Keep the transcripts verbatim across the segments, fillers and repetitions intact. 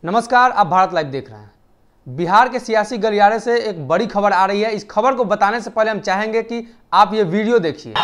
नमस्कार, आप भारत लाइव देख रहे हैं। बिहार के सियासी गलियारे से एक बड़ी खबर आ रही है। इस खबर को बताने से पहले हम चाहेंगे कि आप ये वीडियो देखिए।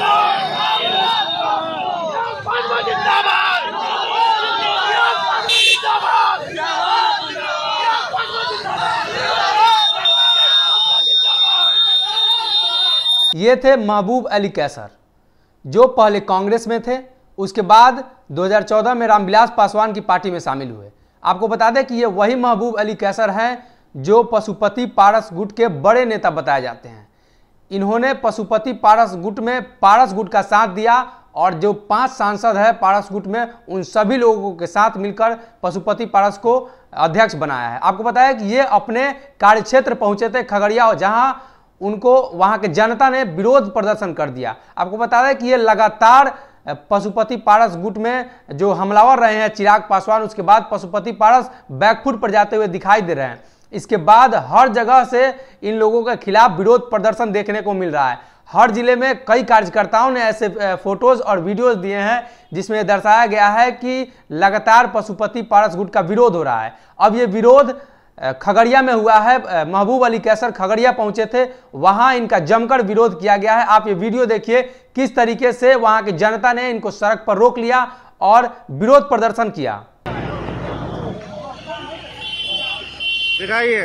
ये थे महबूब अली कैसर, जो पहले कांग्रेस में थे, उसके बाद दो हज़ार चौदह में रामविलास पासवान की पार्टी में शामिल हुए। आपको बता दें कि ये वही महबूब अली कैसर हैं जो पशुपति पारस गुट के बड़े नेता बताए जाते हैं। इन्होंने पशुपति पारस गुट में पारस गुट का साथ दिया और जो पांच सांसद है पारस गुट में, उन सभी लोगों के साथ मिलकर पशुपति पारस को अध्यक्ष बनाया है। आपको बताया कि ये अपने कार्यक्षेत्र पहुंचे थे खगड़िया, जहां उनको वहां के जनता ने विरोध प्रदर्शन कर दिया। आपको बता दें कि ये लगातार पशुपति पारस गुट में जो हमलावर रहे हैं चिराग पासवान, उसके बाद पशुपति पारस बैकफुट पर जाते हुए दिखाई दे रहे हैं। इसके बाद हर जगह से इन लोगों के खिलाफ विरोध प्रदर्शन देखने को मिल रहा है। हर जिले में कई कार्यकर्ताओं ने ऐसे फोटोज और वीडियोज दिए हैं जिसमें दर्शाया गया है कि लगातार पशुपति पारस गुट का विरोध हो रहा है। अब ये विरोध खगड़िया में हुआ है। महबूब अली कैसर खगड़िया पहुंचे थे, वहां इनका जमकर विरोध किया गया है। आप ये वीडियो देखिए किस तरीके से वहां की जनता ने इनको सड़क पर रोक लिया और विरोध प्रदर्शन किया। दिखाइए।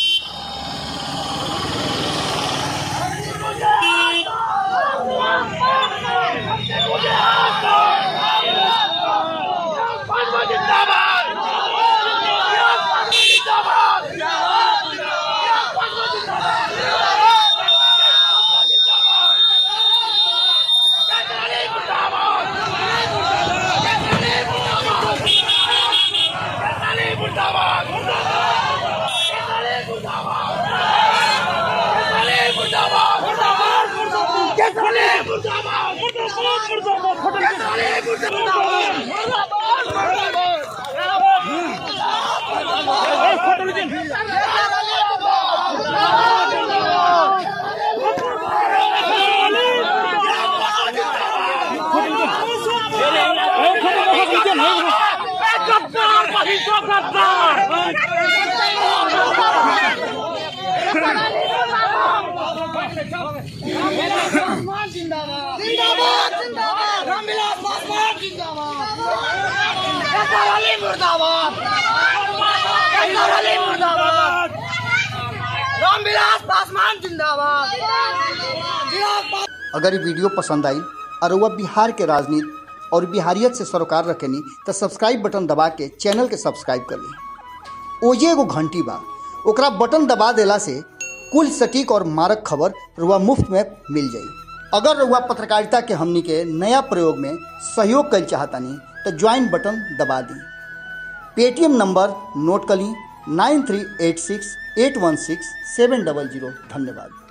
अगर ये वीडियो पसंद आई और वह बिहार के राजनीति और बिहारियत से सरोकार रखेनी तो सब्सक्राइब बटन दबा के चैनल के सब्सक्राइब कर ली। ओजे एगो घंटी बा, ओकरा बटन दबा देला से कुल सटीक और मारक खबर रुआ मुफ्त में मिल जाई। अगर रुआ पत्रकारिता के हमनी के नया प्रयोग में सहयोग कर चाहतानी तो ज्वाइन बटन दबा दी। पेटीएम नंबर नोट कर ली nine three eight six eight one six seven double zero. धन्यवाद।